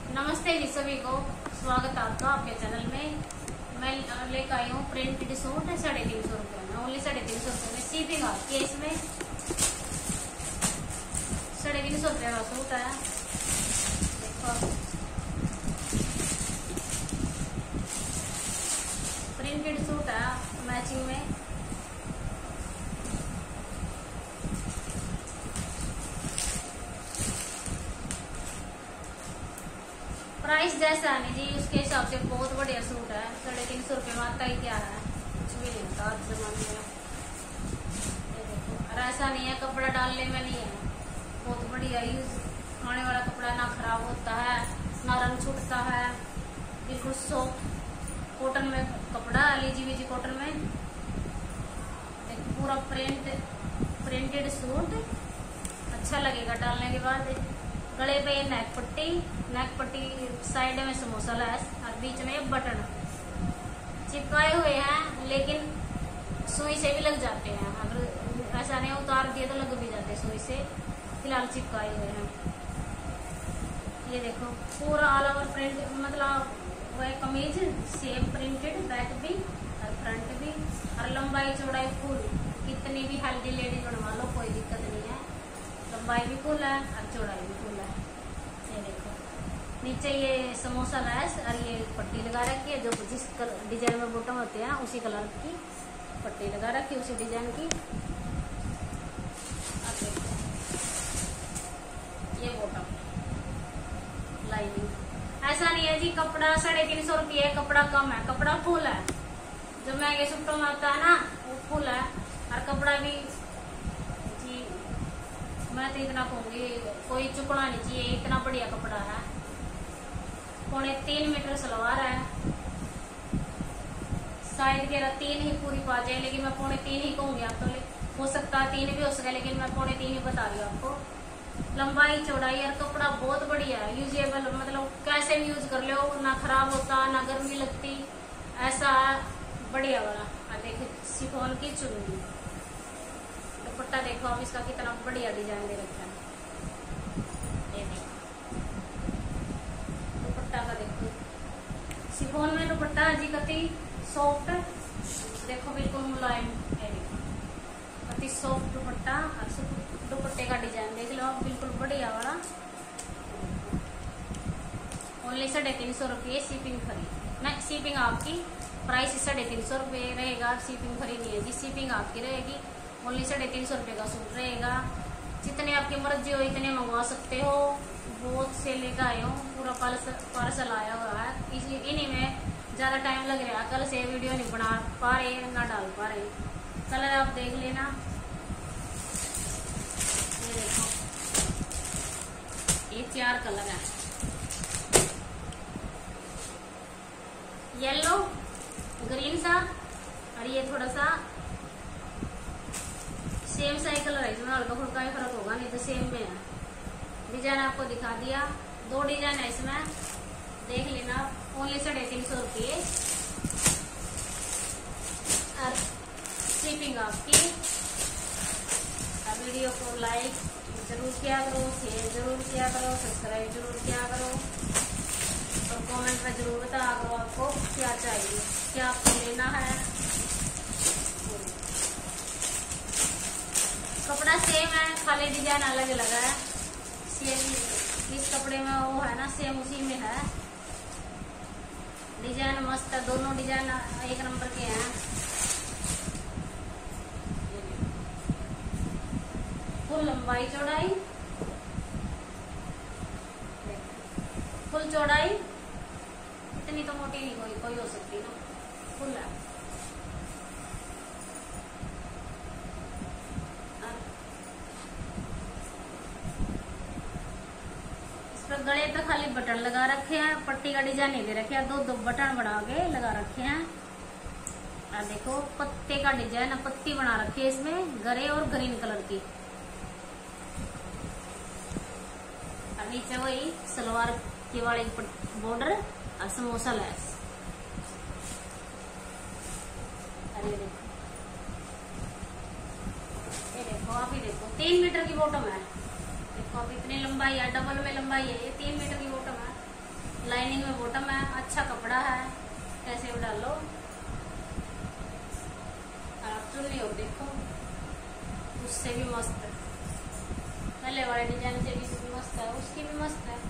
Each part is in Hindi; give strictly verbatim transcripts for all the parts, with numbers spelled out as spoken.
नमस्ते जी सभी को, स्वागत है आपका आपके चैनल में। मैं लेकर आई हूँ प्रिंटेड सूट साढ़े तीन सौ रुपये में, ओनली साढ़े तीन सौ रुपये में शिपिंग आती है। इसमें साढ़े तीन सौ रुपये का सूट है। देखो प्रिंटेड सूट है मैचिंग में। प्राइस जैसा है जी उसके हिसाब से बहुत बढ़िया सूट है। साढ़े तीन सौ रुपये में आता ही क्या है, कुछ भी नहीं होता आज जमाने में। ये देखो, और ऐसा नहीं है कपड़ा डालने में नहीं है, बहुत बढ़िया यूज आने वाला कपड़ा, ना खराब होता है ना रंग छूटता है, बिल्कुल सॉफ्ट कॉटन में कपड़ा, लीजी वीजी कॉटन में। देखो पूरा प्रिंट प्रिंटेड सूट अच्छा लगेगा डालने के बाद। गले पे नेक पट्टी, नेक पट्टी साइड में समोसा लैस और बीच में बटन चिपकाए हुए हैं, लेकिन सुई से भी लग जाते हैं। अगर ऐसा नहीं उतार दिए तो लग भी जाते हैं सुई से, फिलहाल चिपकाए हुए हैं। ये देखो पूरा ऑल ओवर प्रिंट, मतलब वह कमीज सेम प्रिंटेड, बैक भी और फ्रंट भी, और लंबाई चौड़ाई फुल। कितनी भी हेल्दी लेडीज बनवा लो कोई दिक्कत नहीं है, लंबाई भी फुल है और चौड़ाई भी फुल है। ये देखो नीचे ये समोसा लैस और ये पट्टी लगा रखी है, जो जिस डिजाइन में बॉटम होते हैं उसी कलर की पट्टी लगा रखी है, उसी डिजाइन की। अब देखो ये बॉटम लाइनिंग। ऐसा नहीं है जी कपड़ा साढ़े तीन सौ रुपये है, कपड़ा कम है, कपड़ा फुल है। जो महंगे सूटों में आता है ना वो फुल है, और कपड़ा भी जी मैं तो इतना कहूंगी कोई चुकना नहीं चाहिए, इतना बढ़िया कपड़ा है। पौने तीन मीटर सलवार है, शायद कह रहा तीन ही पूरी पा जाए, लेकिन मैं पौने तीन ही कहूंगी। आप तो हो सकता है तीन भी हो सके, लेकिन मैं पौने तीन ही बता रही हूँ आपको। लंबाई चौड़ाई और कपड़ा बहुत बढ़िया है, यूजेबल, मतलब कैसे भी यूज कर लो, ना खराब होता ना गर्मी लगती, ऐसा बढ़िया वाला। देखिए शिफॉन की चुन्नी, दुपट्टा देखो अब इसका कितना बढ़िया डिजाइन दे रखा है। ये देखो दुपट्टा का, देखो शिफॉन में दुपट्टा जी कति सॉफ्ट, देखो बिल्कुल मुलायम। ये देखो कति सॉफ्ट दुपट्टा, और दुपट्टे का डिजाइन देख लो आप, बिल्कुल बढ़िया वाला। ओनली साढ़े तीन सौ रुपये शिपिंग फ्री, नहीं शिपिंग आपकी प्राइस साढ़े तीन सौ रुपये रहेगा, शिपिंग फ्री नहीं है जी, शिपिंग आपकी रहेगी। ओनली साढ़े तीन सौ रुपये का सूट रहेगा। जितने आपकी मर्जी हो इतने मंगवा सकते हो। बहुत से लेकर आए हो, पूरा पार्सल आया हुआ है, इसलिए इन्हीं में ज्यादा टाइम लग रहा है। कल से वीडियो नहीं बना पा रहे ना डाल पा रहे, कलर आप देख लेना। ये देखो ये चार कलर है, येलो, ग्रीन सा, और ये थोड़ा सा सेम सा ही कलर है, इसमें हल्का फुल्का ही फर्क होगा, नहीं तो सेम में है। डिजाइन आपको दिखा दिया, दो डिजाइन है इसमें, देख लेना। ओनली साढ़े तीन सौ रुपये और शिपिंग आपकी। वीडियो को लाइक जरूर किया करो, शेयर जरूर किया करो, सब्सक्राइब जरूर किया करो, और कमेंट में जरूर बता करो आपको क्या चाहिए, क्या आपको लेना है। कपड़ा सेम है, खाली डिजाइन अलग अलग है। सेम इस कपड़े में वो है ना, सेम उसी में है। डिजाइन मस्त है, दोनों डिजाइन एक नंबर के हैं। फुल लंबाई चौड़ाई, फुल चौड़ाई, इतनी तो मोटी नहीं कोई कोई हो सकती ना, फुल है। गले पे खाली बटन लगा रखे हैं, पट्टी का डिजाइन नहीं दे रखे हैं, दो दो बटन बना के लगा रखे हैं। और देखो पत्ते का डिजाइन, पत्ती बना रखी है इसमें, गरे और ग्रीन कलर की। और नीचे वही सलवार के वाले बॉर्डर और समोसा लैस। अरे देखो ये देखो आप ही देखो, तीन मीटर की बॉटम है। देखो अब इतनी लंबाई है, डबल में लंबाई है, ये तीन मीटर की बॉटम है। लाइनिंग में बॉटम है, अच्छा कपड़ा है, कैसे भी डालो। आप चुन्नी हो देखो, उससे भी मस्त है, पहले वाले डिजाइन से भी मस्त है, उसकी भी मस्त है।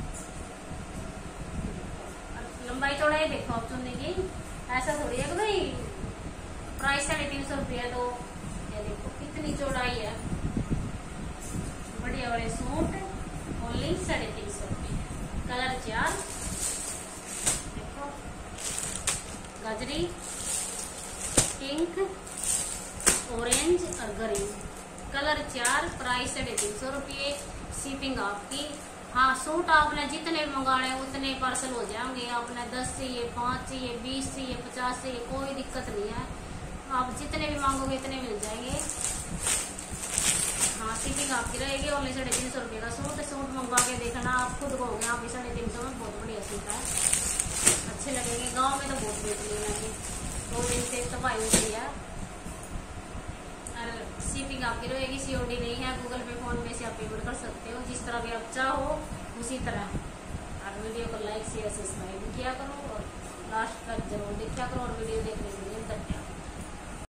लंबाई चौड़ाई देखो आप चुन्नी की, ऐसा थोड़ी है कि भाई प्राइस साढ़े तीन सौ रुपया तो ये देखो कितनी चौड़ाई है। बढ़िया वाले सूट ओनली साढ़े तीन सौ रुपये, कलर चार, देखो गजरी, पिंक, ऑरेंज और ग्रीन, कलर चार, प्राइस साढ़े तीन सौ रुपये, शिपिंग आपकी। हाँ, सूट आपने जितने मंगाने उतने पार्सल हो जाएंगे। आपने दस चाहिए, पाँच चाहिए, बीस चाहिए, पचास चाहिए, कोई दिक्कत नहीं है, आप जितने भी मांगोगे इतने मिल जाएंगे। हाँ, शिपिंग आपकी रहेगी। ओनली साढ़े तीन सौ रुपये का सूट सूट मंगवा के देखना, आप खुद कहोगे आप साढ़े तीन सौ में बहुत बढ़िया सूट है, अच्छे लगेंगे। गाँव में तो बहुत बेच लेंगे, दो दिन से सफाई होती है। शिपिंग आपकी रहेगी, सीओडी नहीं है। गूगल पे, फोन पे से आप पेमेंट कर सकते हो, जिस तरह भी आप चाहो उसी तरह। और वीडियो को लाइक शेयर सब्सक्राइब किया करो और लास्ट तक जरूर देखा करो, और वीडियो देखने के लिए धन्यवाद।